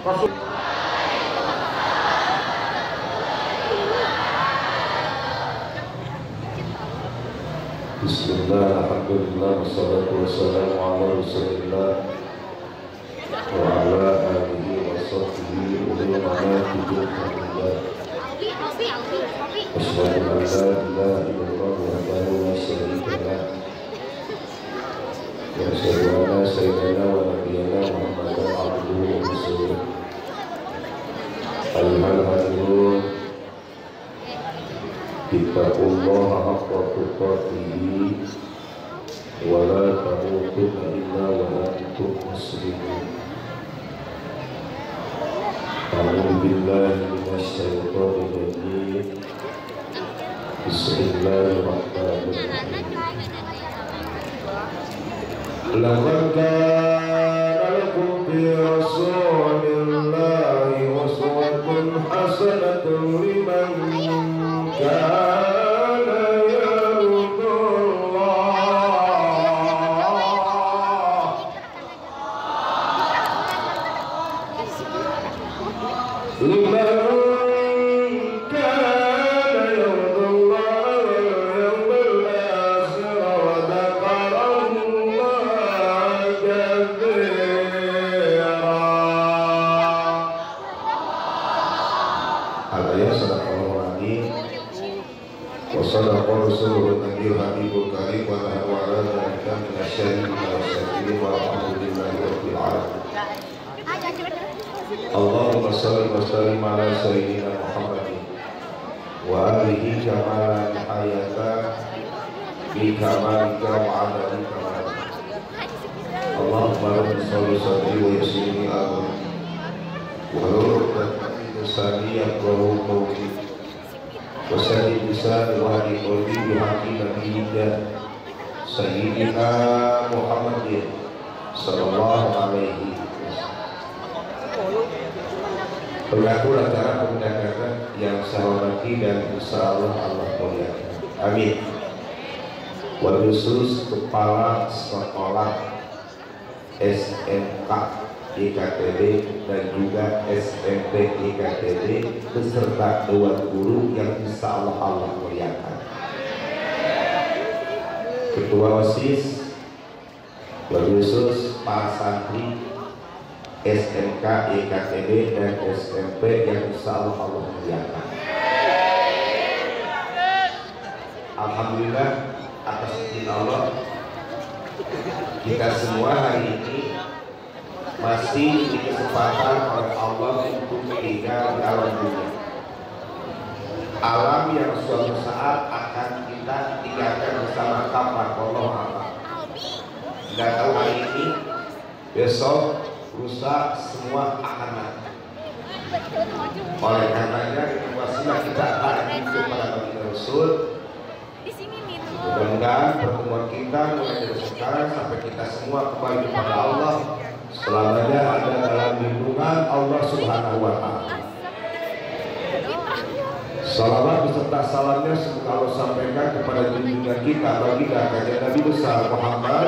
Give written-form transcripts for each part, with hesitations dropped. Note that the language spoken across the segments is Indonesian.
Rasul. Bismillah, alhamdulillah, wassalatu wassalamu ala rasulillah wa ala alihi wa sahbihi wa ala Asyhadu an la ilaha illallah wahdahu la syarika lah wa asyhadu anna sayyidana wa nabiyyana Muhammadan abduhu wa rasuluh. Al-Hadirun, ittaqullaha haqqa tuqatih wa la tamutunna illa wa antum muslimun. A'udzu billahi minasy syaithanir rajim. Bismillahirrahmanirrahim. Laqad kana lakum fi rasulillahi uswatun hasanatun liman kana Sadaqah Rasulullah Nabiul Habibul Karim wa ala dzalika minasyai'in wasyai'in walhamdulillahi rabbil alamin. Allahumma shalli wa sallim ala sayyidina Muhammadin wa alihi kama hayata bi kamalika wa adadika. Allahumma rabbi shalli sadri wa yassirni amri wa hlul 'uqdatam min lisani yafqahu qawli. Wasalli bisa wahdi qulbi bihaqi nabiyina Sayyidina Muhammadin sallallahu alaihi wasallam. Berlaku acara pendekatan yang saya hormati dan insyaallah Allah muliakan. Amin. Wabisus Kepala Sekolah SMK IKTB dan juga SMP IKTB beserta dewan guru yang insya Allah muliakan. Ketua OSIS, khusus para santri SMK IKTB dan SMP yang insya Allah muliakan. Alhamdulillah atas izin Allah kita semua hari ini masih diberi kesempatan oleh Allah untuk tinggal di alam dunia, alam yang suatu saat akan kita tinggalkan bersama kapan Allah Allah. Tidak tahu hari ini, besok, lusa, semua akan mati. Oleh karenanya wasilah kita akan kepada Nabi Rasul. Mudah-mudahan pertemuan kita mulai dari sekarang sampai kita semua kembali kepada Allah selamanya ada dalam lindungan Allah Subhanahu wa Ta'ala. Salawat beserta salamnya semoga Allah sampaikan kepada junjungan kita baginda kanjeng Nabi besar Muhammad,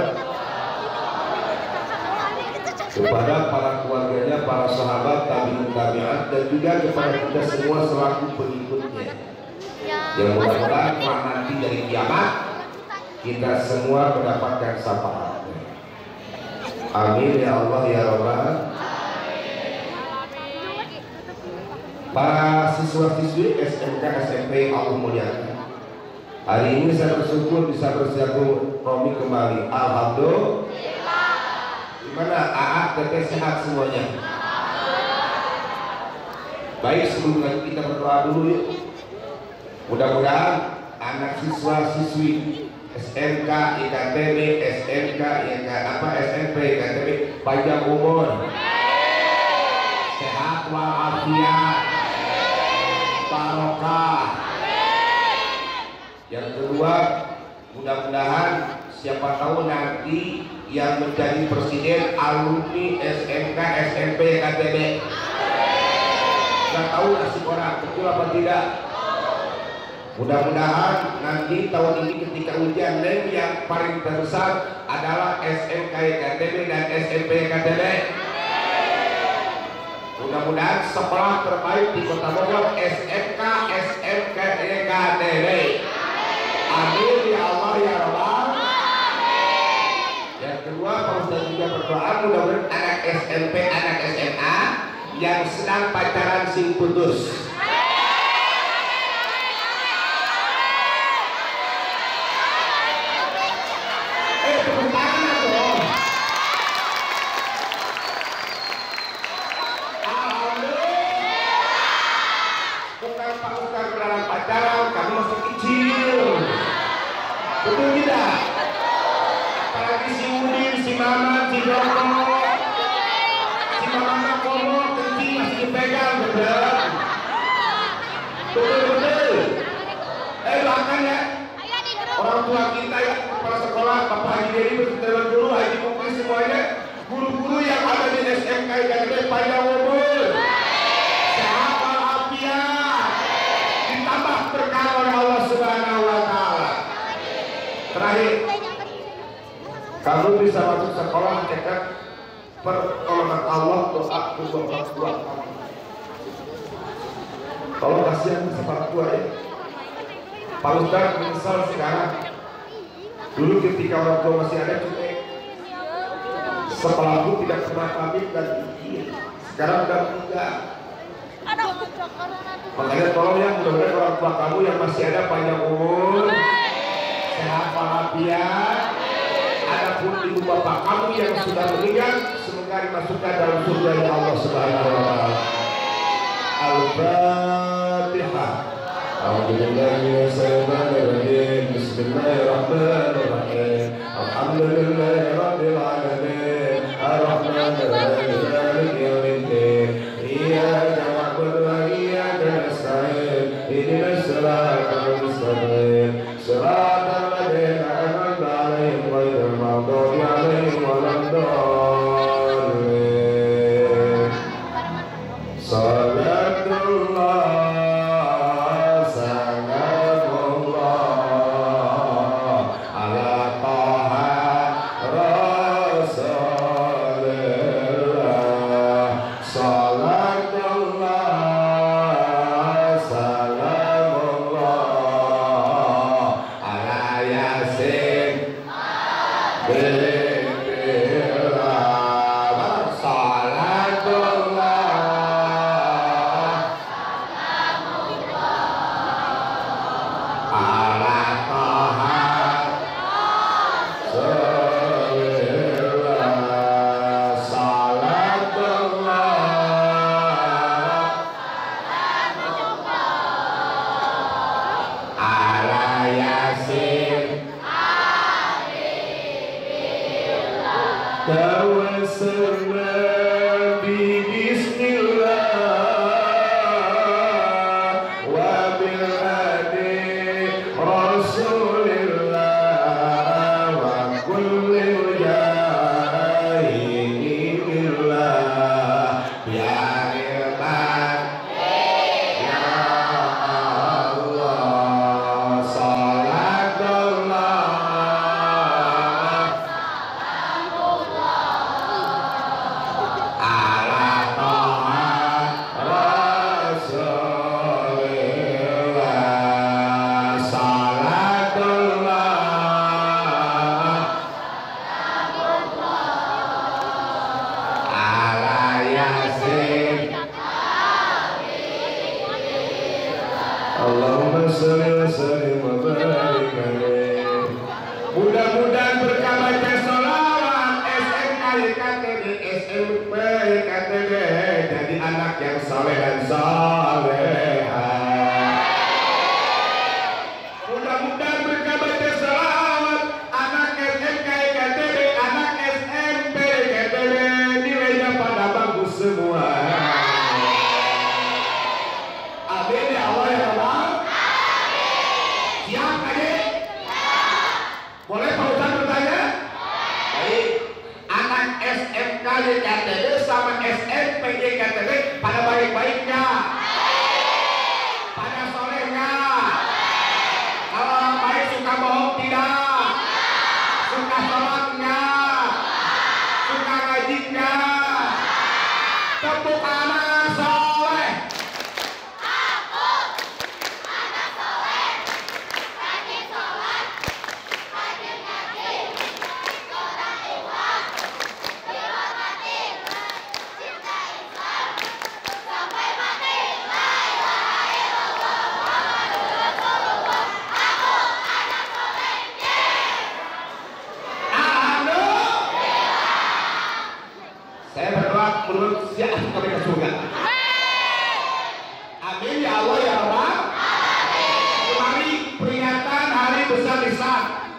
kepada para keluarganya, para sahabat, tabi'in tabi'at, dan juga kepada kita semua selaku pengikutnya. Yang mudah-mudahan nanti dari kiamat kita semua mendapatkan syafaat. Amin ya Allah ya Rabbal. Para siswa-siswi SMK SMP Allah muliakan. Hari ini saya bersyukur bisa bersilaturahmi kembali. Alhamdulillah. Gimana AA teteh sehat semuanya? Baik, sebelum lagi kita berdoa dulu yuk. Mudah-mudahan anak siswa-siswi SMK, IKTB, SMK, SMP, IKTB panjang umur, sehat walafiat, barokah. Yang kedua, mudah-mudahan siapa tahu nanti yang menjadi presiden alumni SMK, SMP, IKTB. Nggak tahu nasib orang, betul apa tidak? Mudah-mudahan nanti tahun ini ketika ujian NEM yang paling terbesar adalah SMK IKTB dan SMP IKTB. Mudah-mudahan sekolah terbaik di Kota Bogor SMK SMK EKTB. Amin ya Allah ya Rabbal. Yang kedua, Pak Ustaz juga berdoa mudah-mudahan anak SMP, anak SMA yang sedang pacaran sing putus. Tepuk tangan dong. Bukan Pak Ustaz dalam pacaran, kamu masih kecil. Betul tidak? Apalagi si Udin, si Maman, si Joko, si Mama Komo, kencing masih dipegang, betul. Betul. Doakan ya. Orang tua kita ya, kepala sekolah, Bapak Haji Dedi, beserta guru, Haji Muklis semuanya, guru-guru yang ada di SMK IKTB panjang umur, sehat walafiat, ditambah berkah oleh Allah Subhanahu wa Ta'ala. Terakhir, kamu bisa masuk sekolah cekat pertolongan Allah, doa kedua orang tua kamu. Kalau kasihan sama orang tua ya. Pak Ustaz menyesal sekarang. Dulu ketika orang tua masih ada cuek, sekolahku tidak pernah pamit dan izin. Sekarang udah enggak. Makanya tolong ya, mudah-mudahan orang tua kamu yang masih ada panjang umur, sehat walafiat. Adapun ibu bapak kamu yang sudah meninggal, semoga dimasukkan dalam surga ya Allah Subhanahu wa Ta'ala. Al-Fatihah. Bismillahirrahmanirrahim. Bismillahirrahmanirrahim. Alhamdulillahi rabbil alamin. Ar-Rahmanirrahim. Maliki yaumiddin. Iyyaka na'budu wa iyyaka nasta'in. Ihdinas siratal mustaqim. Siratal ladzina an'amta 'alaihim ghairil maghdubi 'alaihim waladdallin. Salatullah mudah-mudahan berkah baca sholawat SMK IKTB SMP IKTB jadi anak yang saleh dan saleha. Mudah-mudahan berkah baca sholawat anak SMK IKTB, anak SMP IKTB nilainya pada bagus semua. Amin ya Allah ya Allah. Siap adik? Boleh Pak Ustaz bertanya? Baik. Anak SMK IKTB sama SMP IKTB pada baik-baiknya? Pada solehnya? Kalau orang baik suka bohong tidak? Suka sholatnya? Suka ngajinya? Tepuk tangan.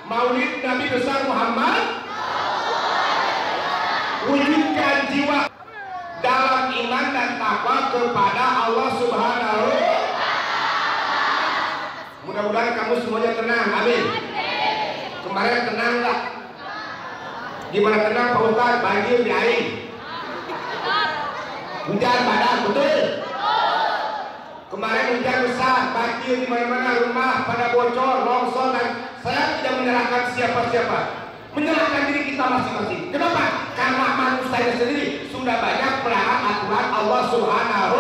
Maulid Nabi besar Muhammad, wujudkan jiwa dalam iman dan takwa kepada Allah Subhanahu. Mudah-mudahan kamu semuanya tenang, amin. Kemarin tenang nggak? Gimana tenang Pak Ustaz? Banjir di air, hujan badai, betul? Kemarin hujan besar, banjir di mana-mana, rumah pada bocor, longsor, dan saya tidak menyalahkan siapa-siapa, menyalahkan diri kita masing-masing. Kenapa? Karena manusia sendiri sudah banyak melanggar aturan Allah Subhanahu.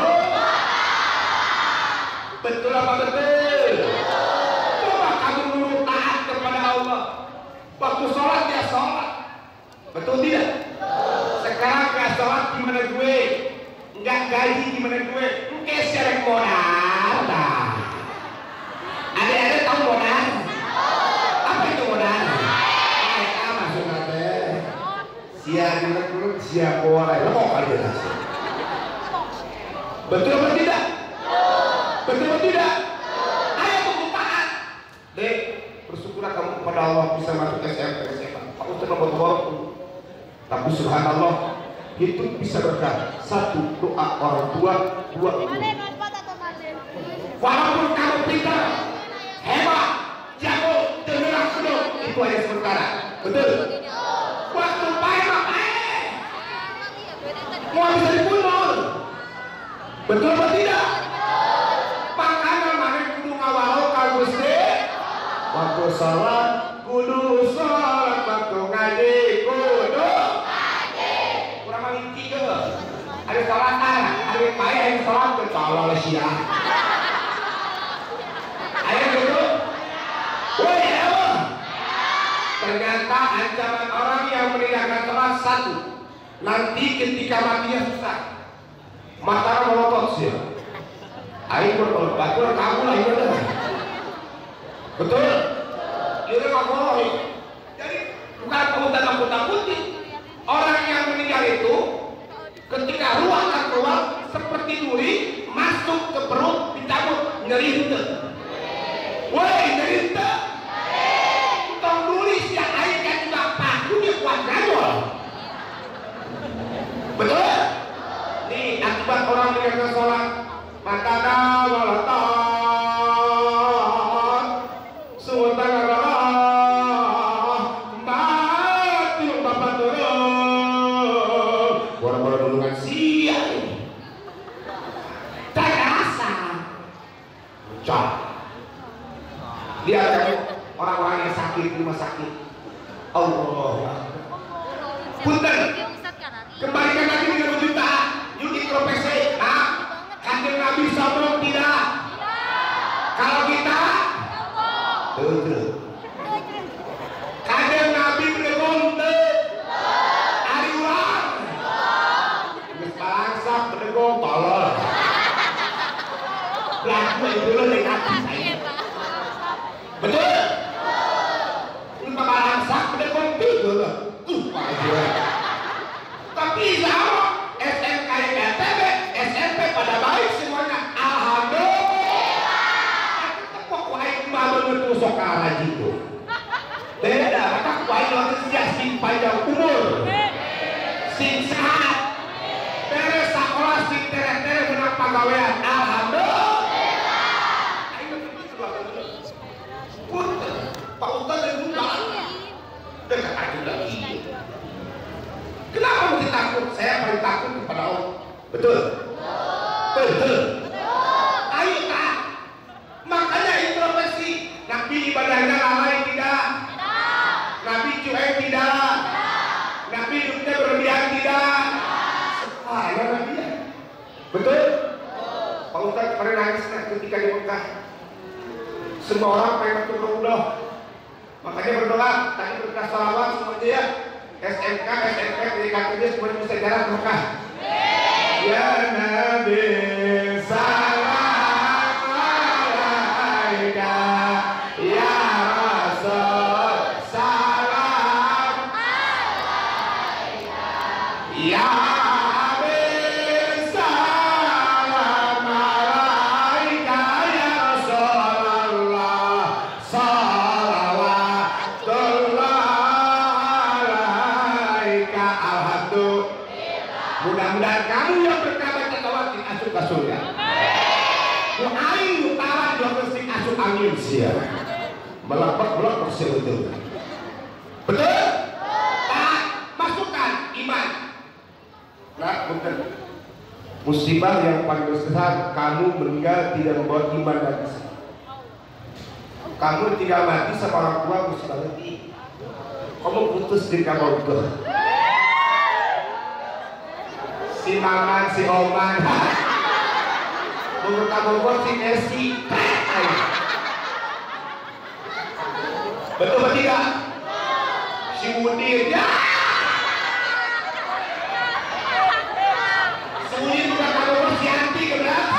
Betul apa betul? Coba kamu nurut taat kepada Allah. Waktu sholat dia sholat, betul tidak? Sekarang gak sholat gimana gue? Nggak gaji gimana gue? Mungkin syarat modal. Ada tahu modal? Apa itu modal? Maksudnya teh siap orang lo mau kali ya? Betul atau tidak? Betul atau tidak? Ayo tunggu taat. Dek, bersyukurlah kamu kepada Allah bisa masuk SMP SMA. Pak Ustaz nomor tapi subhanallah itu bisa berkah. Satu, doa orang tua. Dua, walaupun kamu pintar, hebat, jago, tergerak penuh, itu hanya sementara. Betul? Waktu baik mau bisa dibunuh. Betul atau tidak? Makanya mana kudu ngawalo ka Gusti. Waktu salat kudu salat, waktu ngaji kudu ngaji. Kurang mangki ke? Ada salatan, ada payah yang salat ke tolol sia. Ayo dulu. Woi, ayo. Ternyata ancaman orang yang meninggalkan salat satu. Nanti ketika matinya susah. Mata melotot sih. Ayo berbatur kamu lah itu. Betul? Ini ngomong. Jadi bukan kamu takut-takuti. Orang yang meninggal itu ketika ruh akan keluar seperti duri masuk ke perut, dicabut, nyeri henteu. Woi, nyeri henteu. Tong duri siang air kan juga paku dia kuat gajol. Betul? Nih akibat orang meninggalkan sholat, matana walatan sultan Allah batul bapak turun orang-orang dulungan siang tak rasa cok. Lihat kamu orang-orang yang sakit di rumah sakit, Allah punten kembalikan lagi dengan berjuta yuk introspeksi. Kanjeng Nabi sombong tidak? Kalau kita betul. Kanjeng Nabi berdegong hari ulang geus balangsak berdegong tolol laku itu lo negatif saya. Betul? Ini balangsak berdegong tidur tapi sama SMK ITB, SMP pada baik semuanya. Alhamdulillah. Pokoknya malu betul arah itu. Beda, maka kuai sing panjang umur, sing sehat, beres sekolah sing tere-tere menang pagawean. Alhamdulillah. Pak Ustaz dan Bunda dekat aja lagi. Kenapa mesti takut? Saya paling takut kepada Allah. Betul? Betul. Ayo taat. Makanya introspeksi. Nabi ibadahnya lalai tidak? Nabi cuek tidak? Nabi hidupnya berlebihan tidak? Ada Nabi ya? Betul? Pak Ustaz kemarin nangis ketika di Mekah. Semua orang pengen masuk Allah. Makanya berdoa. Tadi berdoa salawat semuanya ya. SMK, SMP, DKTJ semuanya bisa jalan ke Mekah. Ya Nabi salam alaika, ya Rasul salam alaika, ya Habib salam alaika, ya Rasulullah salawatullah Sia. Melapek bersih betul. Betul? Nah, masukkan iman. Nah, bukan. Musibah yang paling besar, kamu meninggal tidak membawa iman dan Islam. Kamu tidak mati sama orang tua, musibah lagi. Kamu putus di kamar itu. Si Maman, si Oman, menurut kamu si Esi. Betul atau tidak? Si Udin, ya. Si Udin bukan kamu si Anti keberapa?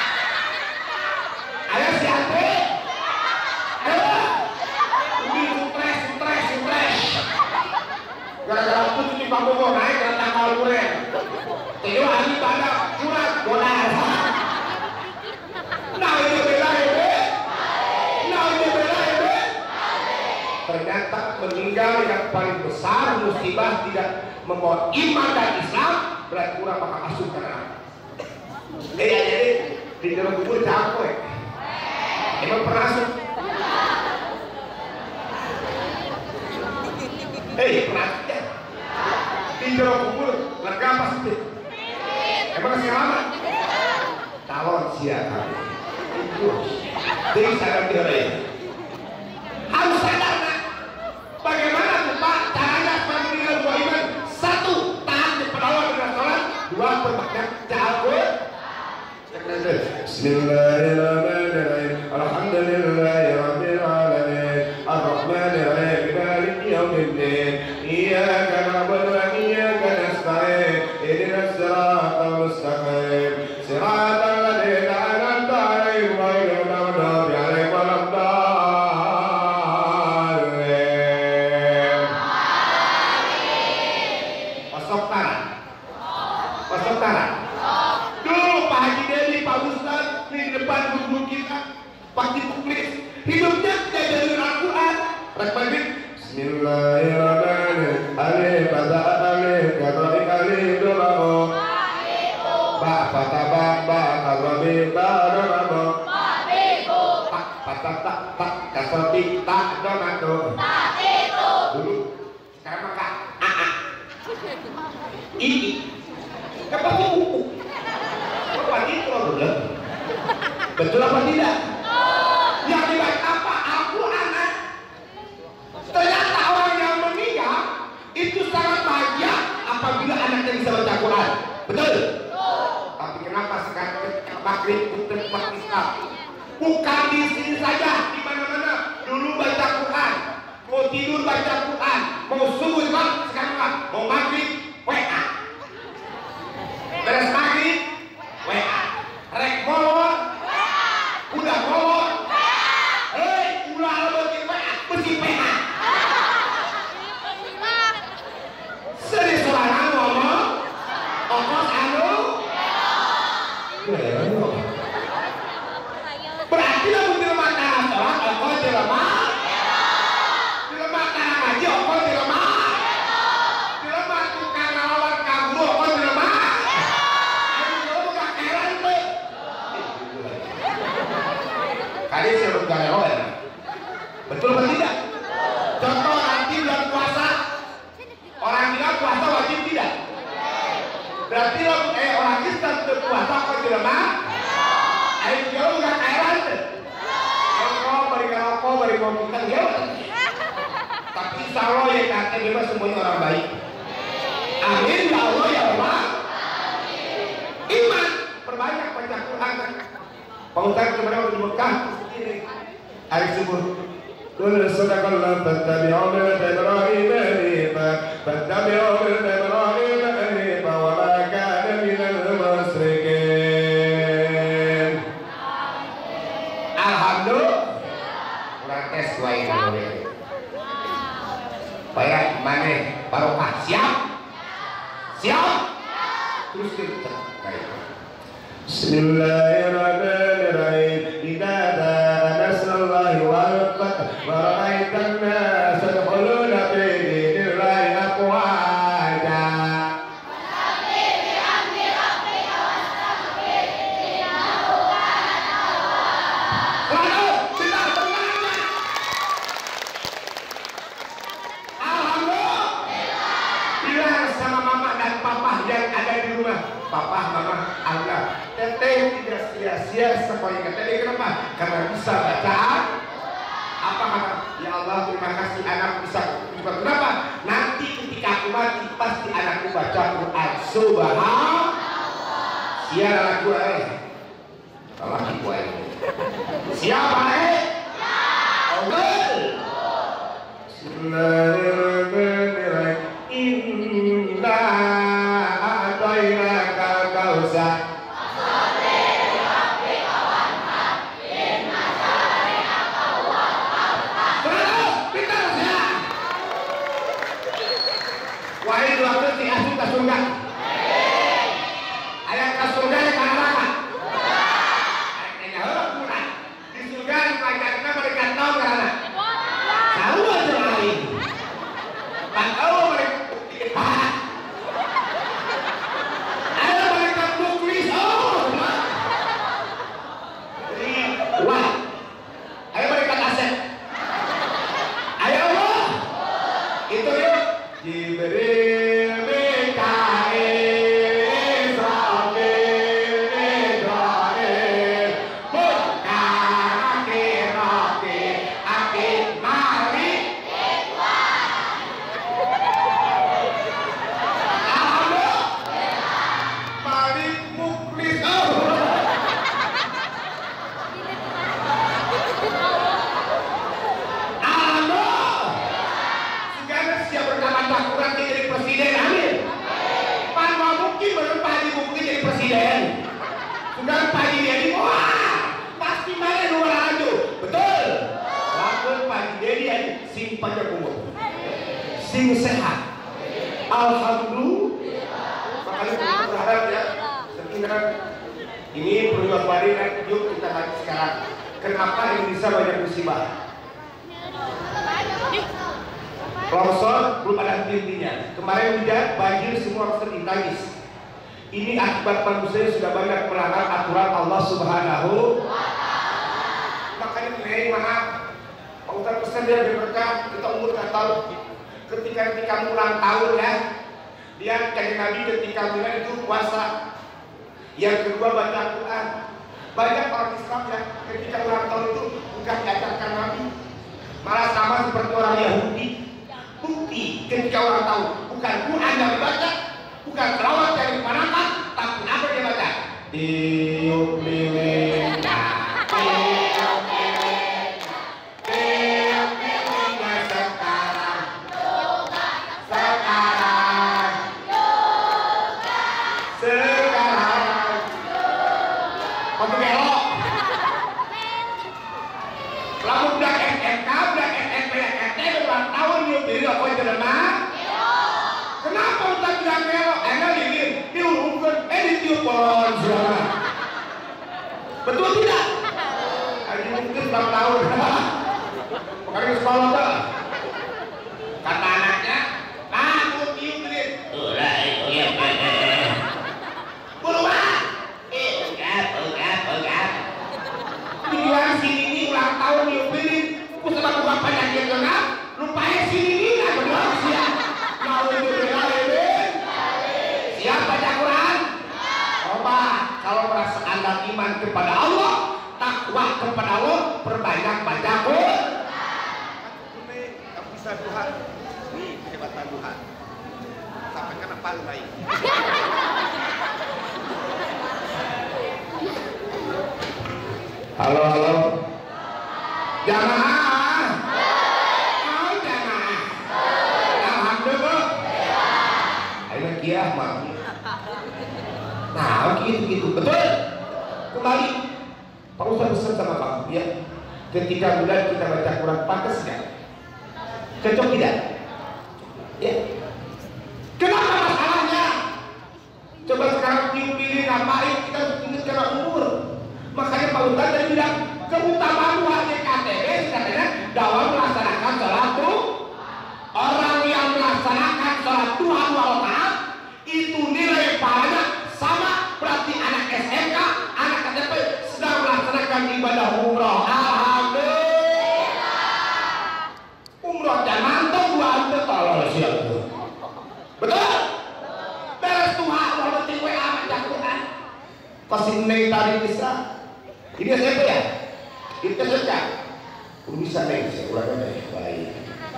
Ayo si Anti. Ayo. Udin stres. Gara-gara putus di kamu mau naik ke tanggal kuren. Teo ahli pada curhat bonar. Nah ini bela ya be. Ternyata meninggal yang paling besar musibah tidak membawa iman dan Islam, berarti kurang maka masukkan anak. Jadi di dalam kubur capek. Emang pernah masuk? Pernah ya? Di dalam kubur lega apa sih? Emang masih lama? Calon siapa? Jadi saya kira harus sadar nak. Bagaimana tuh Pak caranya supaya meninggal buah iman? Satu, taat kepada Allah dengan sholat. Dua, bermakna Al-Quran. Bismillahirrahmanirrahim. Alhamdulillahirabbil alamin. Arrahmanirrahim. Maliki yaumiddin. Iyyaka na'budu wa iyyaka nasta'in. Ihdinas siratal mustaqim. Siratal ladzina an'amta 'alaihim ghairil maghdubi 'alaihim waladdallin. Pasok tangan. Dulu Pak Haji Dedi, Pak Ustaz di depan guru kita, pasti publik hidupnya tidak dari Al-Quran. Rekmanin. Bismillahirrahmanirrahim. Alif Fatah Alif Katrik Alif Dolamu. Ba Fatah Ba Ba Karobi Ba Dolamu. Tak Fatah Tak Tak Kasoti Tak Dolamu. Dulu sekarang maka ini apa tuh buku? Apa itu betul? Betul apa tidak? Yang dibaca apa? Al-Quran. Ternyata orang yang meninggal itu sangat bahagia apabila anaknya bisa baca Quran. Betul? Tapi kenapa sekarang maghrib untuk umat Islam? Bukan di sini saja, di mana-mana. Dulu baca Quran, mau tidur baca Quran, mau subuh sekarang mau maghrib WA. Beres maghrib WA. Rek molor udah molor. Ulah bagi WA mesti PA. Serius orang ngomong ongkos anu berarti lah mungkin mata sholat ongkos di lemah. Di lemah tanah ngaji ongkos di lemah. Di lemah tukang ngelawan kabur ongkos di lemah. Kali saya bergaya betul atau tidak? Contoh nanti bulan puasa, orang bilang puasa wajib tidak? Berarti orang Islam berpuasa kok di lemah? Ayo jauh nggak kairan? Rokok, beri rokok, beri kopi kan jauh. Tapi insya Allah ya kata bebas semuanya orang baik. Amin ya Allah ya Allah. Iman, perbanyak baca Quran. Pak Ustaz kemarin di Mekah hari subuh. Qul sadaqallahu fattabi'u millata Ibrahim hanifa fattabi'u millata Ibrahim hanifa wa ma kana minal musyrikin. Alhamdulillah. Kurang tes dua ini. Bayar mana? Barokah siap? Siap? Terus kita Bismillahirrahmanirrahim. Idza jaa nasrullahi wal fath wa ra'aitan nas yadkhuluna fi dinillahi afwaja. Fasabbih bihamdi rabbika wastaghfir innahu kana tawwaba. papa, mama, Allah, teteh tidak sia-sia semuanya teteh. Kenapa? Karena bisa baca. Apa kata? Ya Allah, terima kasih anak bisa. Kenapa? Nanti ketika aku mati pasti anakku baca Quran. Subhanallah. Siapa lagu Allah ibu siapa Allah. Bismillahirrahmanirrahim. Inna a'tainaka al-kautsar. Wahai dua kali asuh ke surga. Ayat ke surga yang ke neraka. Ayatnya harus pulang. Di surga pajaknya mereka tahu karena tahu aja lain. Kan tahu mereka pahat. Ayo mereka muklis. Wah. Ayo mereka aset. Ayo Allah. Itu yuk. Jibril, Mikail, Israfil, Mikail, Munkar, Nakir, Akid, Malik, Alhamdulillah, Malik, Muklis. Kurang jadi presiden, amin. Pan mau mungkin belum Pak Haji mungkin jadi presiden. Sudah Pak Haji jadi wah pasti mana dua lanjut, betul. Lalu Pak Haji jadi sing panjang umur, sing sehat. Alhamdulillah. Makanya kita berharap ya, sekitar ini perlu bari yuk kita lagi sekarang. Kenapa Indonesia banyak musibah? Longsor belum ada henti-hentinya. Kemarin hujan, banjir, semua harus ditangis. Ini akibat manusia sudah banyak melanggar aturan Allah Subhanahu. Makanya nih maaf, Pak Ustaz pesan dia berkah, kita umur nggak tahu. Ketika kamu ulang tahun ya, dia kayak Nabi ketika bilang itu puasa. Yang kedua baca Quran. Banyak orang Islam ya, ketika ulang tahun itu bukan diajarkan Nabi, malah sama seperti orang Yahudi. Bukti ketika orang tahu bukan Quran yang dibaca, bukan selawat yang dimanakan, tapi apa dia baca? Tiup lilinnya, tiup lilinnya, tiup lilinnya sekarang, sekarang, sekarang. Waktu belok. Lalu udah SMK, udah SMP, ulang tahun yuk diri apa yang terlemah? Kenapa Ustaz bilang belok? Enak lilin, diurungkan, ditiup pohon suara. Betul tidak? Haji mungkin ulang tahun. Makanya sekolah tak? Kata anaknya, aku tiup lilin. Iya. Buruan. Enggak. Tujuan sini ini ulang tahun yuk lilin. Aku sebab bapak yang dia kenal. Rupanya sini nggak benar siap. Mau itu benar siap baca Quran. Coba kalau merasa anda iman kepada Allah, takwa kepada Allah, perbanyak baca Quran. Kamu bisa Tuhan. Nih kehebatan Tuhan. Sampai kenapa lu lain? Halo. Jamaah. Kiamat. Nah, gitu betul. Kembali, Pak Ustaz pesan sama kamu ya. Ketika bulan kita baca Quran pantas nggak? Cocok tidak? Ya. Kenapa masalahnya? Coba sekarang pilih ngapain kita ingat karena umur. Makanya Pak Ustaz tadi bilang keutamaan KTP sebenarnya dalam melaksanakan sholat tuh. Orang yang melaksanakan sholat Tuhan walaupun itu nilai pahalanya sama berarti anak SMK, anak KTP sedang melaksanakan ibadah umroh. Alhamdulillah. Umroh dan mantap dua anda tolong siap. Betul? Beres Tuhan walaupun WA macam Kasih neng tadi bisa. Ini SMP ya? Itu saja. Bisa neng saya ulang aja. Baik.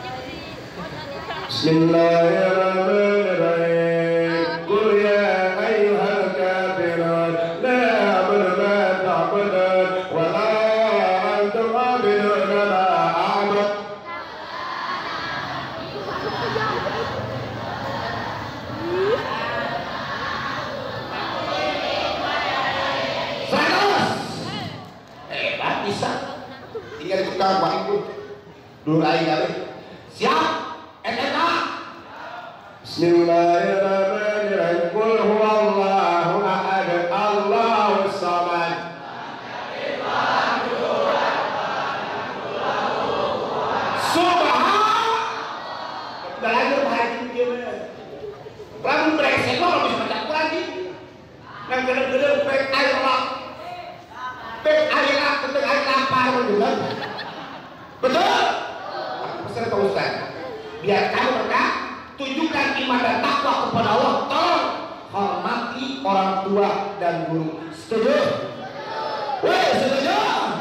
Bismillahirrahmanirrahim. Qul ya ayyuhal kafirun la a'budu ma ta'budun wa la antum 'abidun ma a'bud. Hebat bisa. Tinggal kita buat itu. Dulu lagi kali. Siap? SMK. Bismillahirrahmanirrahim. Qul huwallahu ahad, Allahus samad. Subhan. Udah lagi berhati dia. Lalu beresek lo bisa baca Quran lagi. Yang gedeng-gedeng pek air lap. Pek air lap, pek air lapar betul. Betul? Pesan Pak Ustaz. Biar kamu berkah, tunjukkan iman dan takwa kepada Allah. Tolong hormati orang tua dan guru. Setuju? Weh, setuju?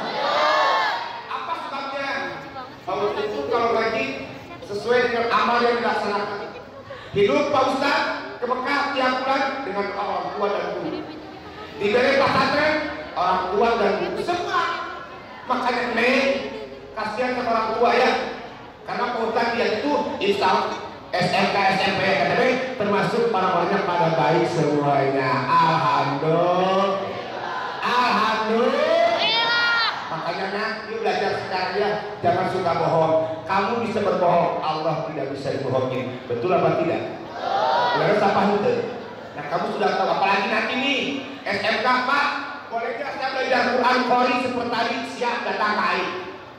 Apa sebabnya? Kalau itu kalau gaji sesuai dengan amal yang dilaksanakan. Hidup Pak Ustaz ke Mekah tiap bulan dengan orang tua dan guru. Di daerah pesantren orang tua dan guru semua. Makanya nih kasihan sama orang tua ya. Karena Pak Ustaz dia itu insya SMK, SMP, KTP termasuk para-paranya pada baik semuanya. Alhamdulillah. Alhamdulillah. Makanya nak, yuk belajar sekarang ya. Jangan suka bohong. Kamu bisa berbohong, Allah tidak bisa dibohongin. Betul apa tidak? Betul. Siapa itu? Nah kamu sudah tahu. Apalagi nanti nih SMK Pak, boleh nggak saya belajar Quran Qori seperti tadi? Siap, datang ke Aing.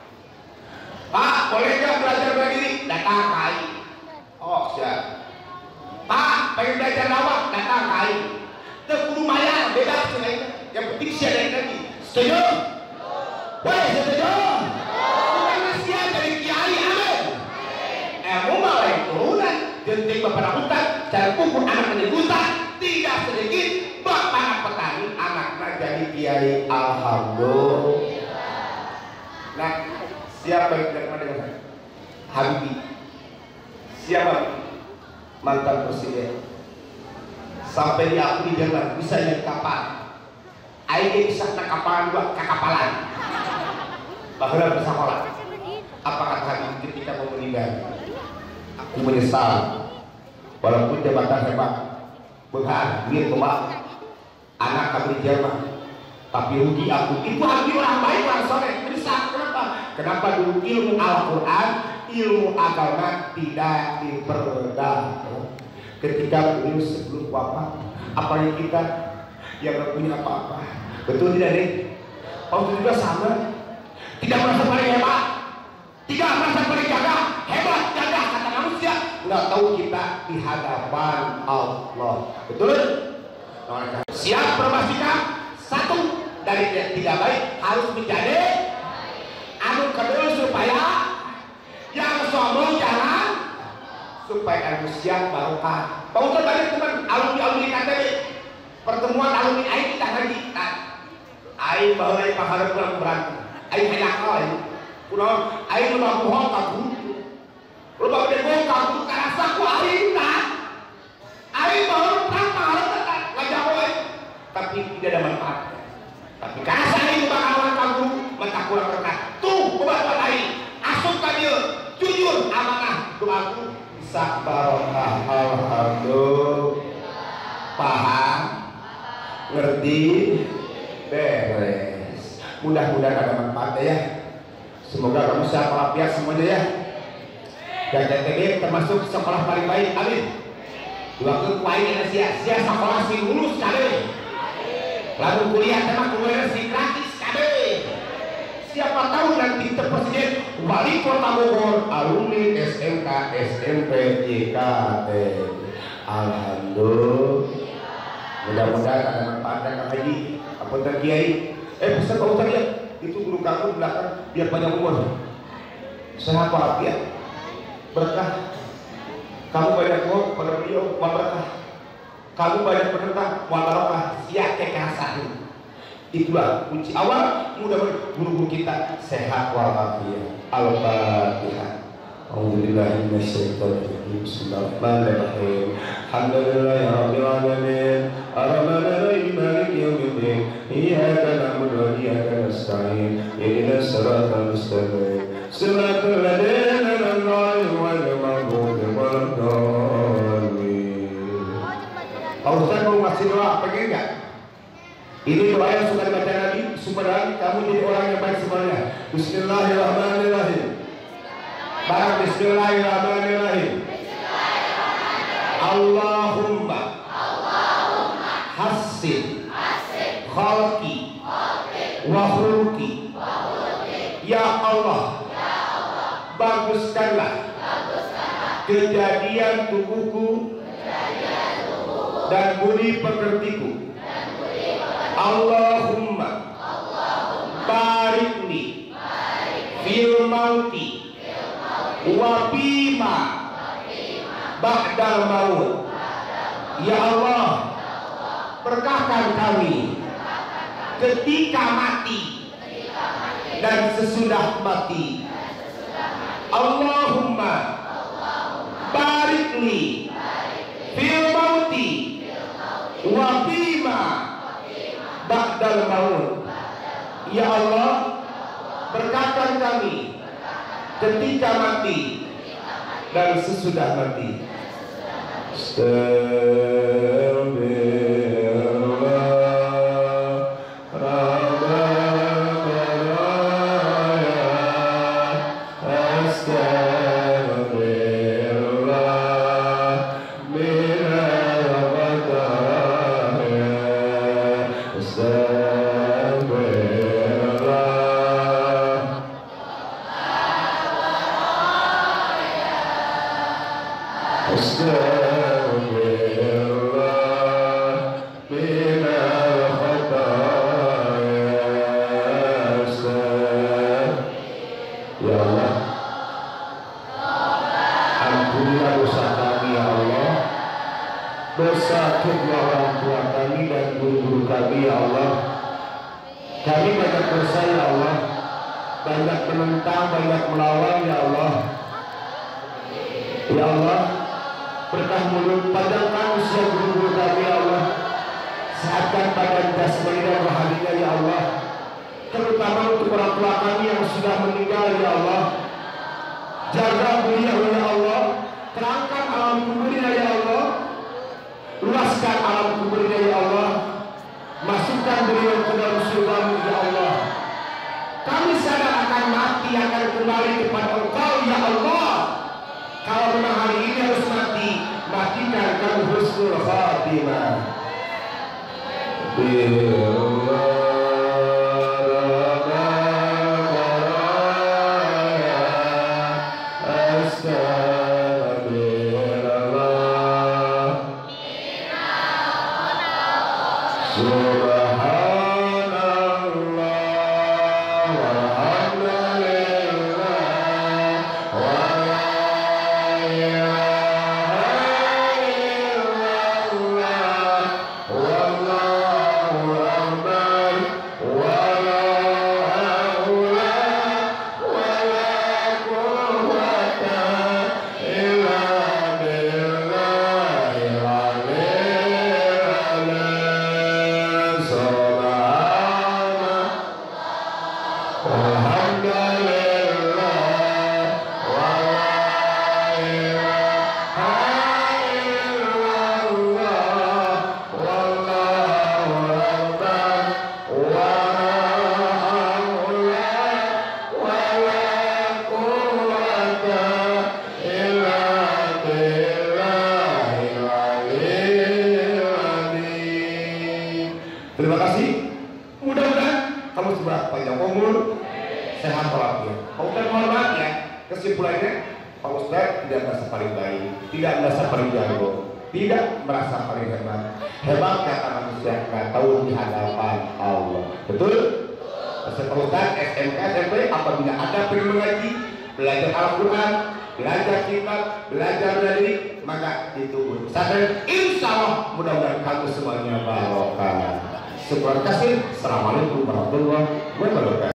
Pak, boleh nggak belajar berdiri? Datang ke Aing. Oh siap. Pak, pengen belajar lawak? Datang ke Aing. Kudu maya, bebas selain. Yang penting siapa lagi. Setuju? Woi, setuju? Bukan nasihat dari kiai, amin. Ilmu malah turunan. Genting bapak hutan, cara pupuk anak menjadi hutan. Tidak sedikit bapak petani, anaknya jadi kiai. Alhamdulillah. Nah, siapa yang tidak pernah dengar? Habibie. Siapa? Mantan presiden. Sampai diakui Jerman bisa naik kapal. Aing bisa naik kapal dua kekapalan. Bahkan bersekolah. Apa kata Habibie ketika mau meninggal? Aku menyesal. Walaupun jabatan hebat, benar, duit kembali. Anak kami di Jerman. Tapi rugi aku. Itu Habibie orang baik, orang soleh. Menyesal. Kenapa? Kenapa dulu ilmu Al-Quran, ilmu agama tidak diperdah. Ketika beliau sebelum wafat, apalagi kita yang gak punya apa-apa. Betul tidak nih? Waktu juga sama. Tidak merasa paling hebat, tidak merasa paling gagah, hebat, gagah kata manusia. Nggak tahu kita di hadapan Allah. Betul? Siap berpastikan satu dari yang tidak baik harus menjadi anu kedua supaya yang sombong jangan, supaya manusia barokah. Pak Ustaz banyak teman alumni KTP pertemuan alumni Aing kita lagi. Aing bawa Aing pahala pulang berantem. Aing hendak kau pulang Aing lupa bohong kagu, lupa bohong kagu karena saku Aing tak. Aing bawa perang pahala tak ngajak Aing, tapi tidak ada manfaatnya. Tapi karena saya itu bakalan kagu mentah kurang berkah. Tuh obat Aing asup ka dieu jujur amanah doaku bisa barokah. Alhamdulillah. Paham? Ngerti? Beres. Mudah-mudahan ada manfaatnya ya. Semoga kamu sehat walafiat semuanya ya. Dan KTB termasuk sekolah paling baik. Amin. Waktu kuain sia sekolah sing lulus kabeh. Lalu kuliah tema kuliah sing gratis kabeh. Siapa tahu nanti presiden wali kota Bogor alumni SMK SMP JKT. Alhamdulillah. Mudah-mudahan ada manfaatnya Kang Haji. Apunten Kiai. Pesan Pak Ustaz ya. Itu guru kamu belakang biar panjang umur. Sehat walafiat. Berkah. Kamu banyak pada beliau berkah. Kamu banyak penentang barokah. Siap kekasan. Itulah kunci awal. Mudah-mudahan guru-guru kita sehat walafiat. Al-Fatihah. A'udzubillahi minasyaitonir rajim. Bismillahirrahmanirrahim. Alhamdulillahi rabbil alamin. Arrahmanir rahim. Maliki yaumiddin. Iyyaka na'budu wa iyyaka nasta'in. Ihdinas siratal mustaqim. Siratal ladzina an'amta 'alaihim ghairil maghdubi 'alaihim. Pak Ustaz mau ngasih doa, pengen nggak? Ini doa yang suka dibaca Nabi supaya kamu jadi orang yang baik semuanya. Bismillahirrahmanirrahim. Barang Bismillahirrahmanirrahim. Allahumma hassin khalqi wa khuluqi. Ya Allah, baguskanlah kejadian tubuhku dan budi pekertiku. Allahumma barikni fil mauti wa bima ba'dal maut. Ya Allah, berkahkan kami ketika mati dan sesudah mati. Allahumma barikni fil mauti wa bima ba'dal maut. Ya Allah, berkahkan kami ketika mati dan sesudah mati. Dosa kedua orang tua kami dan guru-guru kami, ya Allah. Kami banyak dosa, ya Allah. Banyak menentang, banyak melawan, ya Allah. Ya Allah, berkah mulut, panjangkan usia guru-guru kami, ya Allah. Sehatkan badan jasmani dan rohaninya, ya Allah. Terutama untuk orang tua kami yang sudah meninggal, ya Allah. Jaga beliau, ya Allah. Terangkan alam kuburnya, ya Allah. Luaskan alam kuburnya, ya Allah. Masukkan beliau ke dalam surga-Mu, ya Allah. Kami sadar akan mati, akan kembali kepada Engkau, ya Allah. Kalau memang hari ini harus mati, matikan kami husnul khatimah. Terima kasih. Mudah-mudahan kamu sudah panjang umur, sehat walafiat. Pak Ustaz, mohon maaf ya, kesimpulannya Pak Ustaz tidak merasa paling baik, tidak merasa paling jago, tidak merasa paling hebat. Hebat kata manusia, nggak tahu di hadapan Allah. Betul? Pak Ustaz, SMK, SMP, apabila ada pengen mengaji, belajar Al-Quran, belajar kitab, belajar dari, maka itu pesantren. Insya Allah mudah-mudahan kamu semuanya barokah. Sekian kasih. Assalamualaikum warahmatullahi wabarakatuh.